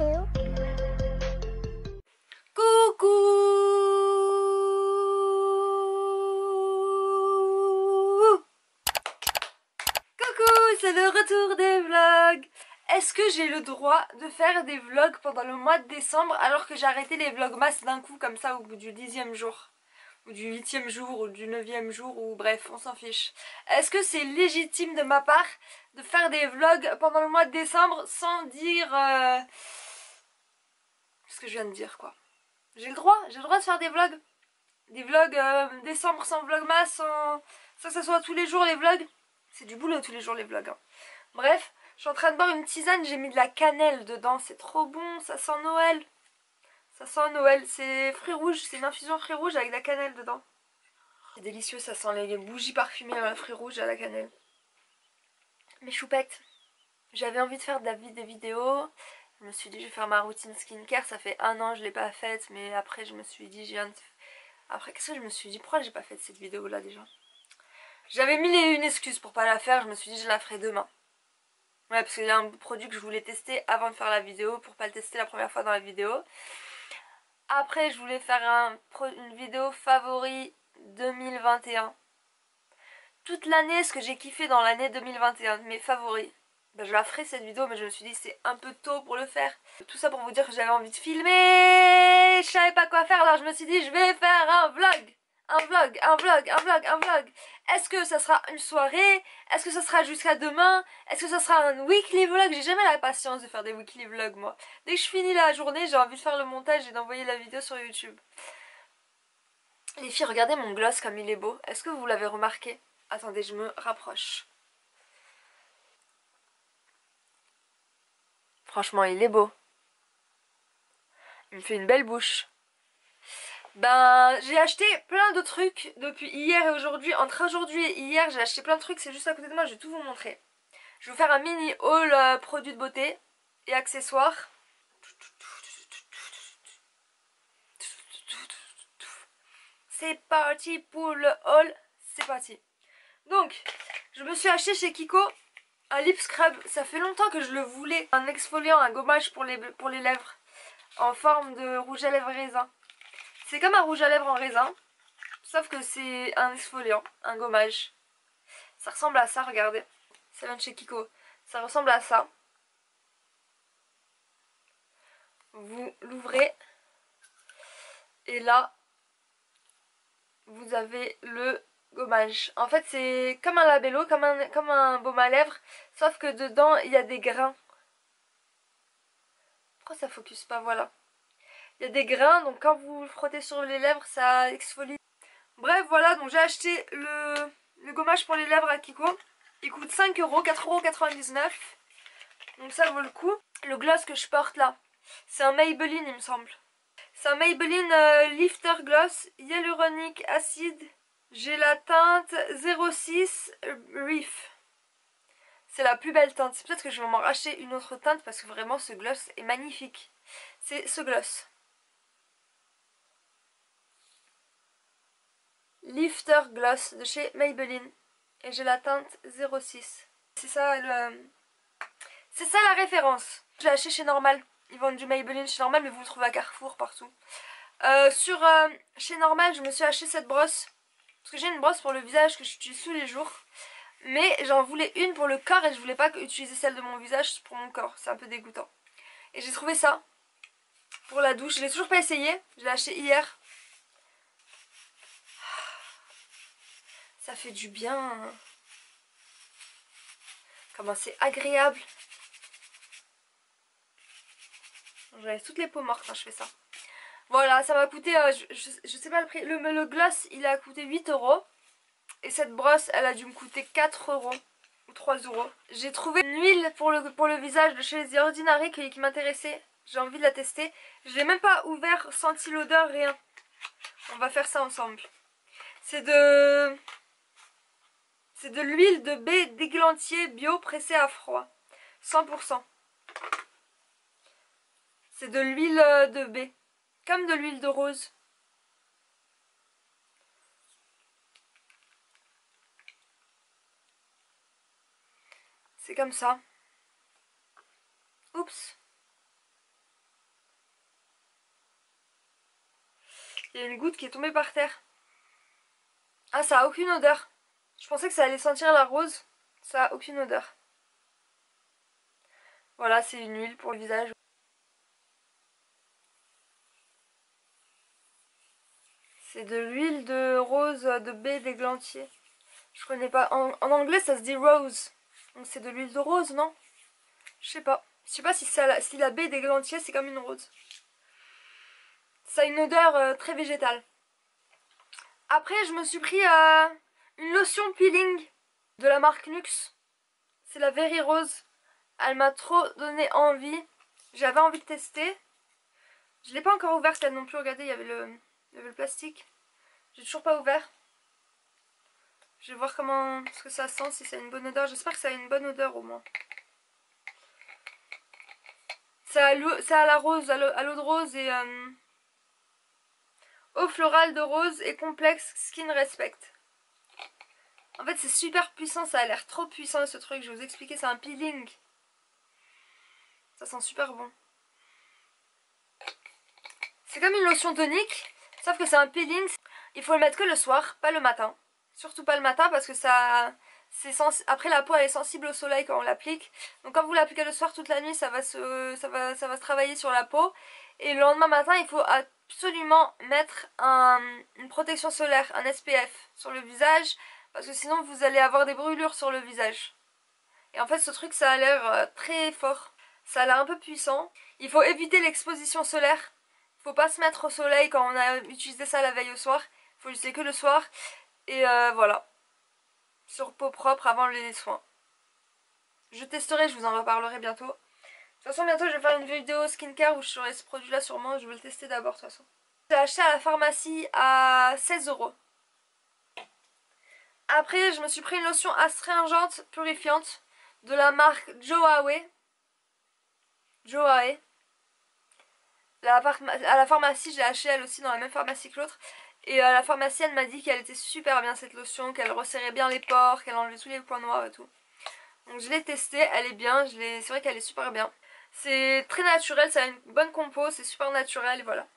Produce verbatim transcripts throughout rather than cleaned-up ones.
two. Coucou. Coucou, c'est le retour des vlogs. Est-ce que j'ai le droit de faire des vlogs pendant le mois de décembre alors que j'ai arrêté les vlogmas d'un coup comme ça au bout du dixième jour? Ou du huitième jour, ou du neuvième jour, ou bref, on s'en fiche. Est-ce que c'est légitime de ma part de faire des vlogs pendant le mois de décembre sans dire euh... ce que je viens de dire, quoi? J'ai le droit, j'ai le droit de faire des vlogs. Des vlogs euh, décembre sans vlogmas, sans... sans que ça soit tous les jours les vlogs. C'est du boulot tous les jours les vlogs, hein. Bref, je suis en train de boire une tisane, j'ai mis de la cannelle dedans, c'est trop bon, ça sent Noël. Ça sent Noël, c'est fruits rouges, c'est une infusion fruits rouges avec de la cannelle dedans. C'est délicieux, ça sent les bougies parfumées à la fruits rouges à la cannelle. Mes choupettes, j'avais envie de faire de la vie des vidéos. Je me suis dit je vais faire ma routine skincare, ça fait un an je l'ai pas faite, mais après je me suis dit, je viens de... Après qu'est-ce que je me suis dit, pourquoi j'ai pas fait cette vidéo là déjà? J'avais mis les une excuse pour pas la faire, je me suis dit je la ferai demain. Ouais, parce qu'il y a un produit que je voulais tester avant de faire la vidéo pour pas le tester la première fois dans la vidéo. Après je voulais faire un, une vidéo favori deux mille vingt et un. Toute l'année, ce que j'ai kiffé dans l'année deux mille vingt et un, mes favoris. Ben, je la ferai cette vidéo, mais je me suis dit c'est un peu tôt pour le faire. Tout ça pour vous dire que j'avais envie de filmer. Je savais pas quoi faire, alors je me suis dit je vais faire un vlog. Un vlog, un vlog, un vlog, un vlog. Est-ce que ça sera une soirée? Est-ce que ça sera jusqu'à demain? Est-ce que ça sera un weekly vlog? J'ai jamais la patience de faire des weekly vlogs, moi. Dès que je finis la journée, j'ai envie de faire le montage et d'envoyer la vidéo sur YouTube. Les filles, regardez mon gloss comme il est beau. Est-ce que vous l'avez remarqué? Attendez, je me rapproche. Franchement, il est beau. Il me fait une belle bouche. Ben, j'ai acheté plein de trucs depuis hier et aujourd'hui. Entre aujourd'hui et hier, j'ai acheté plein de trucs. C'est juste à côté de moi, je vais tout vous montrer. Je vais vous faire un mini haul euh, produits de beauté et accessoires. C'est parti pour le haul. C'est parti. Donc, je me suis acheté chez Kiko un lip scrub. Ça fait longtemps que je le voulais. Un exfoliant, un gommage pour les, pour les lèvres. En forme de rouge à lèvres raisin. C'est comme un rouge à lèvres en raisin. Sauf que c'est un exfoliant, un gommage. Ça ressemble à ça, regardez. Ça vient de chez Kiko. Ça ressemble à ça. Vous l'ouvrez. Et là, vous avez le gommage. En fait, c'est comme un labello, comme un, comme un baume à lèvres. Sauf que dedans, il y a des grains. Pourquoi ça focus pas? Voilà. Il y a des grains, donc quand vous le frottez sur les lèvres, ça exfolie. Bref, voilà, donc j'ai acheté le, le gommage pour les lèvres à Kiko. Il coûte cinq euros, quatre euros quatre-vingt-dix-neuf. Donc ça vaut le coup. Le gloss que je porte là, c'est un Maybelline il me semble. C'est un Maybelline euh, Lifter Gloss Hyaluronic Acid. J'ai la teinte zéro six Reef. C'est la plus belle teinte. Peut-être que je vais m'en racheter une autre teinte parce que vraiment ce gloss est magnifique. C'est ce gloss. Lifter Gloss de chez Maybelline. Et j'ai la teinte zéro six. C'est ça le... C'est ça la référence. Je l'ai acheté chez Normal. Ils vendent du Maybelline chez Normal, mais vous le trouvez à Carrefour partout. Euh, sur euh, chez Normal, je me suis acheté cette brosse. Parce que j'ai une brosse pour le visage que j'utilise tous les jours. Mais j'en voulais une pour le corps et je voulais pas utiliser celle de mon visage pour mon corps. C'est un peu dégoûtant. Et j'ai trouvé ça pour la douche. Je l'ai toujours pas essayé. Je l'ai acheté hier. Ça fait du bien. Comment c'est agréable. J'avais toutes les peaux mortes quand je fais ça. Voilà, ça m'a coûté, euh, je, je, je sais pas le prix. Le, le gloss, il a coûté huit euros. Et cette brosse, elle a dû me coûter quatre euros. Ou trois euros. J'ai trouvé une huile pour le, pour le visage de chez The Ordinary qui, qui m'intéressait. J'ai envie de la tester. Je l'ai même pas ouvert, senti l'odeur, rien. On va faire ça ensemble. C'est de... C'est de l'huile de baie d'églantier bio pressée à froid. cent pour cent. C'est de l'huile de baie. Comme de l'huile de rose. C'est comme ça. Oups. Il y a une goutte qui est tombée par terre. Ah, ça a aucune odeur. Je pensais que ça allait sentir la rose. Ça a aucune odeur. Voilà, c'est une huile pour le visage. C'est de l'huile de rose de baie d'églantier. Je connais pas. En, en anglais, ça se dit rose. Donc c'est de l'huile de rose, non? Je sais pas. Je sais pas si, ça, si la baie d'églantier, c'est comme une rose. Ça a une odeur euh, très végétale. Après, je me suis pris euh, une lotion peeling de la marque Nuxe. C'est la Very Rose. Elle m'a trop donné envie. J'avais envie de tester. Je l'ai pas encore ouverte elle non plus. Regardez, il y avait le, il y avait le plastique. J'ai toujours pas ouvert. Je vais voir comment ce que ça sent, si ça a une bonne odeur. J'espère que ça a une bonne odeur au moins. Ça a, ça a la rose, à l'eau de rose et euh, eau florale de rose et complexe skin respect. En fait c'est super puissant, ça a l'air trop puissant ce truc. Je vais vous expliquer, c'est un peeling. Ça sent super bon. C'est comme une lotion tonique, sauf que c'est un peeling. Il faut le mettre que le soir, pas le matin. Surtout pas le matin parce que ça... Sens... Après la peau elle est sensible au soleil quand on l'applique. Donc quand vous l'appliquez le soir toute la nuit ça va, se... Ça, va... ça va se travailler sur la peau. Et le lendemain matin il faut absolument mettre un... une protection solaire, un S P F sur le visage. Parce que sinon vous allez avoir des brûlures sur le visage. Et en fait ce truc ça a l'air très fort. Ça a l'air un peu puissant. Il faut éviter l'exposition solaire. Il faut pas se mettre au soleil quand on a utilisé ça la veille au soir. Il faut l'utiliser que le soir. Et euh, voilà. Sur peau propre avant les soins. Je testerai, je vous en reparlerai bientôt. De toute façon bientôt je vais faire une vidéo skincare où je ferai ce produit là sûrement. Je vais le tester d'abord de toute façon. J'ai acheté à la pharmacie à seize euros. Après je me suis pris une lotion astringente purifiante de la marque Joawe. Joawe. La à la pharmacie, je l'ai acheté elle aussi dans la même pharmacie que l'autre. Et euh, la pharmacienne m'a dit qu'elle était super bien cette lotion, qu'elle resserrait bien les pores, qu'elle enlevait tous les points noirs et tout. Donc je l'ai testée, elle est bien, c'est vrai qu'elle est super bien. C'est très naturel, ça a une bonne compo, c'est super naturel et voilà.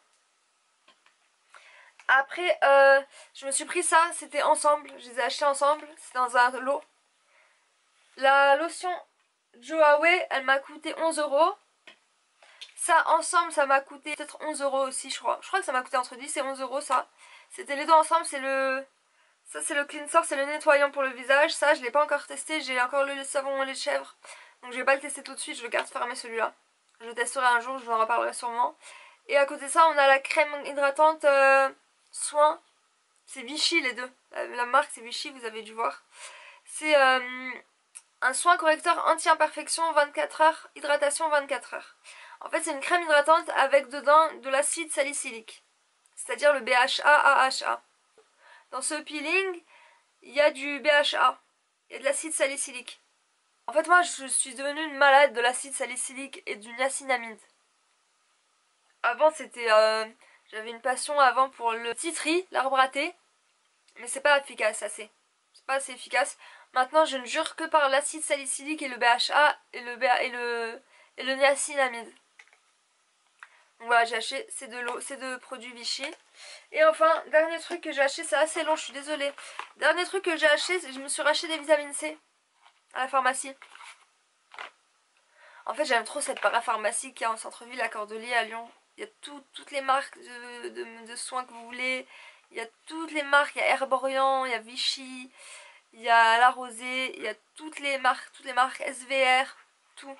Après, euh, je me suis pris ça, c'était ensemble, je les ai achetés ensemble, c'est dans un lot. La lotion Joawe, elle m'a coûté onze euros. Ça ensemble ça m'a coûté peut-être onze euros aussi je crois. Je crois que ça m'a coûté entre dix et onze euros ça. C'était les deux ensemble, c'est le... Ça c'est le cleanser, c'est le nettoyant pour le visage. Ça je l'ai pas encore testé, j'ai encore le savon au lait de chèvre. Donc je vais pas le tester tout de suite, je le garde fermé celui-là. Je le testerai un jour, je vous en reparlerai sûrement. Et à côté de ça on a la crème hydratante euh, soin. C'est Vichy les deux. La, la marque c'est Vichy, vous avez dû voir. C'est euh, un soin correcteur anti-imperfection vingt-quatre heures, hydratation vingt-quatre heures. En fait c'est une crème hydratante avec dedans de l'acide salicylique, c'est-à-dire le B H A A H A. Dans ce peeling, il y a du B H A, il y a de l'acide salicylique. En fait moi je suis devenue une malade de l'acide salicylique et du niacinamide. Avant c'était... Euh, j'avais une passion avant pour le citri, l'arbre à thé, mais c'est pas efficace assez. C'est pas assez efficace. Maintenant je ne jure que par l'acide salicylique et le B H A et le, B et le, et le niacinamide. Donc voilà, j'ai acheté ces deux, lots, ces deux produits Vichy. Et enfin, dernier truc que j'ai acheté, c'est assez long, je suis désolée. Dernier truc que j'ai acheté, c'est que je me suis racheté des vitamines C à la pharmacie. En fait, j'aime trop cette parapharmacie qui est en centre-ville à Cordeliers à Lyon. Il y a tout, toutes les marques de, de, de soins que vous voulez. Il y a toutes les marques, il y a Herborian, il y a Vichy, il y a La Rosée, il y a toutes les marques, toutes les marques S V R, tout.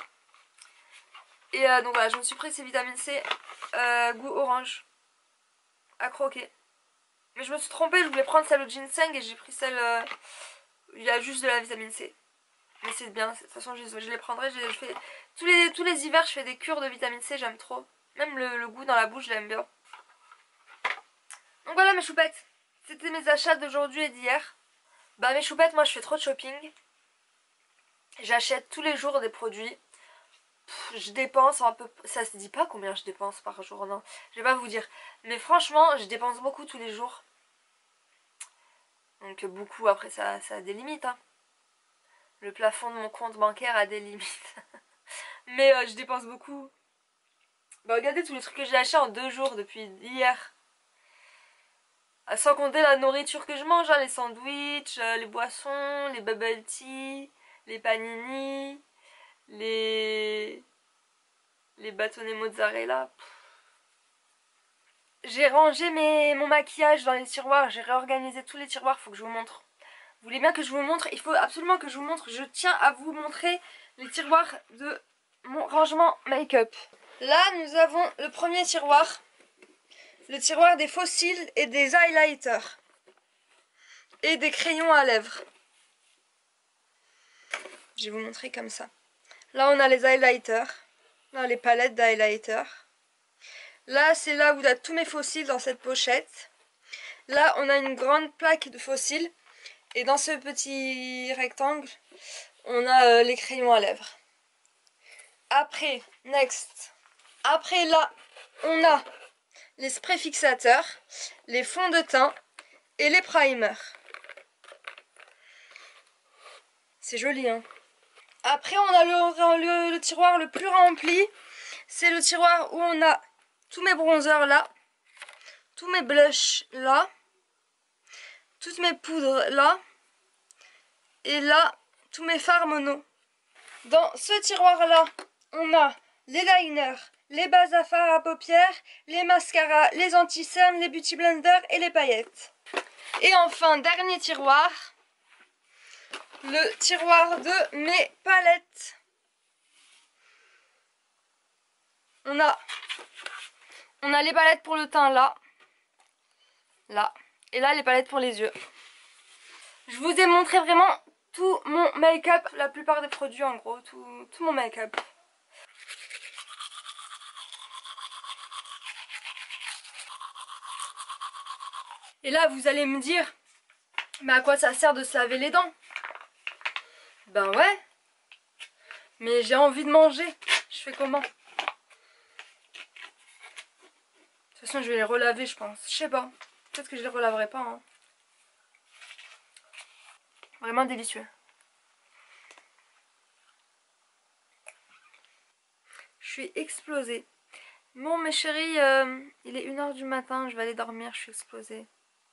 Et euh, donc voilà, je me suis pris ces vitamines C euh, goût orange à croquer. Mais je me suis trompée, je voulais prendre celle au ginseng et j'ai pris celle euh, où il y a juste de la vitamine C. Mais c'est bien, de toute façon je, je les prendrai, je, je fais, tous, les, tous les hivers je fais des cures de vitamine C, j'aime trop. Même le, le goût dans la bouche, je l'aime bien. Donc voilà mes choupettes, c'était mes achats d'aujourd'hui et d'hier. Bah mes choupettes, moi je fais trop de shopping. J'achète tous les jours des produits. Pff, je dépense un peu... Ça se dit pas combien je dépense par jour, non. Je vais pas vous dire. Mais franchement, je dépense beaucoup tous les jours. Donc beaucoup, après ça, ça a des limites. Hein. Le plafond de mon compte bancaire a des limites. Mais euh, je dépense beaucoup. Bah regardez tous les trucs que j'ai achetés en deux jours depuis hier. Sans compter la nourriture que je mange, hein, les sandwichs, euh, les boissons, les bubble tea, les panini, les, les bâtonnets mozzarella. J'ai rangé mes... mon maquillage dans les tiroirs, j'ai réorganisé tous les tiroirs, faut que je vous montre. Vous voulez bien que je vous montre? Il faut absolument que je vous montre. Je tiens à vous montrer les tiroirs de mon rangement make-up. Là, nous avons le premier tiroir. Le tiroir des fossiles et des highlighters. Et des crayons à lèvres. Je vais vous montrer comme ça. Là, on a les highlighters. Là, les palettes d'highlighters. Là, c'est là où il y a tous mes fossiles dans cette pochette. Là, on a une grande plaque de fossiles. Et dans ce petit rectangle, on a euh, les crayons à lèvres. Après, next. Après là, on a les sprays fixateurs, les fonds de teint et les primers. C'est joli, hein. Après, on a le, le, le tiroir le plus rempli. C'est le tiroir où on a tous mes bronzers là, tous mes blushs là, toutes mes poudres là, et là, tous mes fards mono. Dans ce tiroir là, on a les liners, les bases à fard à paupières, les mascaras, les anti-cernes, les beauty blenders et les paillettes. Et enfin, dernier tiroir, le tiroir de mes palettes. On a, on a les palettes pour le teint là, là, et là les palettes pour les yeux. Je vous ai montré vraiment tout mon make-up, la plupart des produits en gros, tout, tout mon make-up. Et là vous allez me dire, mais à quoi ça sert de se laver les dents? Ben ouais, mais j'ai envie de manger, je fais comment? De toute façon je vais les relaver je pense, je sais pas, peut-être que je les relaverai pas hein. Vraiment délicieux. Je suis explosée. Bon mes chéris, euh, il est une heure du matin, je vais aller dormir, je suis explosée.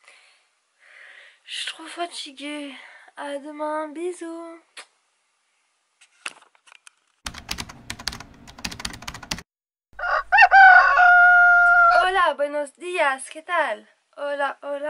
Je suis trop fatiguée. À demain, bisous. Hola, buenos días, ¿qué tal? Hola, hola.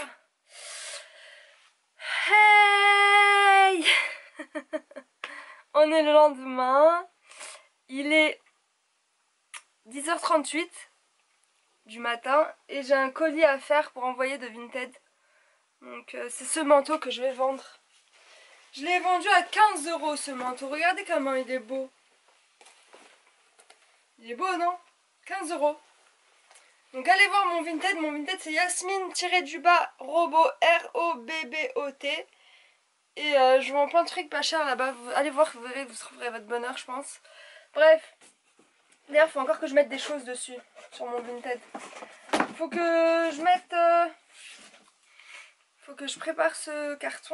Hey. On est le lendemain. Il est dix heures trente-huit du matin et j'ai un colis à faire pour envoyer de Vinted. Donc euh, c'est ce manteau que je vais vendre. Je l'ai vendu à quinze euros ce manteau. Regardez comment il est beau. Il est beau non? quinze euros. Donc allez voir mon Vinted. Mon Vinted c'est Yasmine-du-bas robot R O B B O T. Et euh, je vends plein de trucs pas chers là-bas. Allez voir, vous verrez, vous trouverez votre bonheur je pense. Bref. D'ailleurs il faut encore que je mette des choses dessus. Sur mon Vinted. Il faut que je mette... Euh... Faut que je prépare ce carton.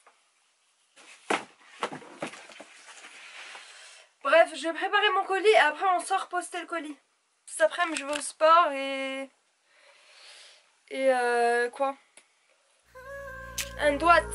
Bref, je vais préparer mon colis et après on sort poster le colis. Cet après-midi je vais au sport et... Et euh, quoi? Un doigt.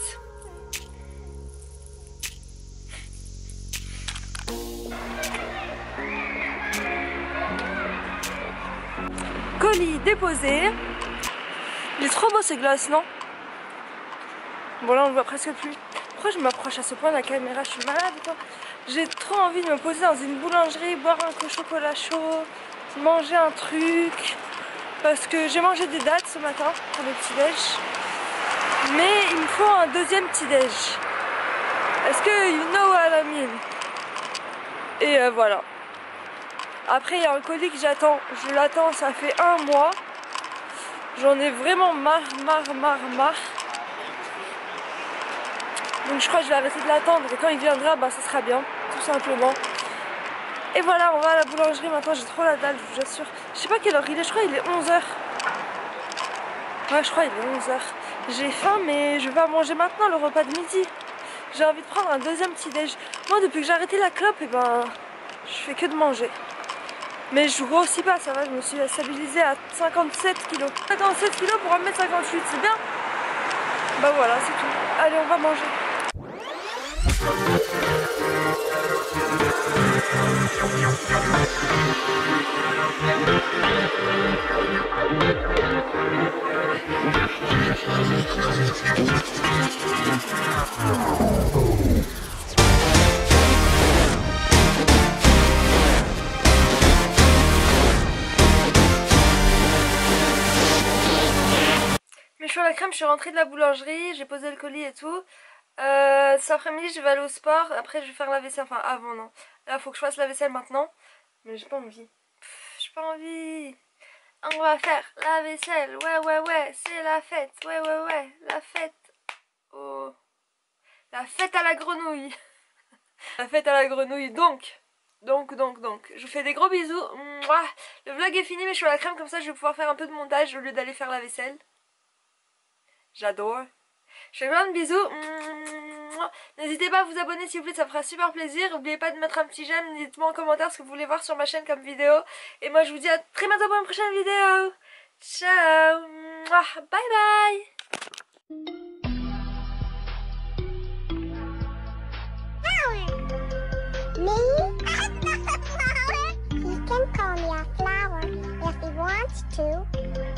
Colis déposé. Il est trop beau ce gloss, non? Bon là on le voit presque plus. Pourquoi je m'approche à ce point de la caméra? Je suis malade ou quoi? J'ai trop envie de me poser dans une boulangerie, boire un chocolat chaud, manger un truc. Parce que j'ai mangé des dattes ce matin pour le petit déj. Mais il me faut un deuxième petit déj. Est-ce que you know what I mean? Et euh, voilà. Après il y a un colis que j'attends. Je l'attends, ça fait un mois. J'en ai vraiment marre, marre, marre, marre. Donc je crois que je vais arrêter de l'attendre et quand il viendra, bah ça sera bien, tout simplement. Et voilà, on va à la boulangerie maintenant, j'ai trop la dalle, je vous assure. Je sais pas quelle heure il est, je crois qu'il est onze heures. Ouais, je crois qu'il est onze heures. J'ai faim mais je vais pas manger maintenant le repas de midi. J'ai envie de prendre un deuxième petit déj. Moi depuis que j'ai arrêté la clope, et ben je fais que de manger. Mais je grossis pas, ça va, je me suis stabilisée à cinquante-sept kilos. cinquante-sept kilos pour un mètre cinquante-huit, c'est bien. Bah voilà, c'est tout. Allez, on va manger. Mes cheveux à la crème, je suis rentrée de la boulangerie, j'ai posé le colis et tout. Euh, cet après-midi, je vais aller au sport. Après, je vais faire la vaisselle. Enfin, avant, non. Là, faut que je fasse la vaisselle maintenant. Mais j'ai pas envie. J'ai pas envie. On va faire la vaisselle. Ouais, ouais, ouais. C'est la fête. Ouais, ouais, ouais. La fête. Oh. La fête à la grenouille. La fête à la grenouille. Donc. Donc, donc, donc. Je vous fais des gros bisous. Mouah. Le vlog est fini, mais je suis à la crème. Comme ça, je vais pouvoir faire un peu de montage au lieu d'aller faire la vaisselle. J'adore. Je fais plein de bisous. N'hésitez pas à vous abonner s'il vous plaît, ça me fera super plaisir. N'oubliez pas de mettre un petit j'aime. Dites-moi en commentaire ce que vous voulez voir sur ma chaîne comme vidéo. Et moi je vous dis à très bientôt pour une prochaine vidéo. Ciao. Bye bye. Me? I'm not a flower. He can call me a flower if he wants to.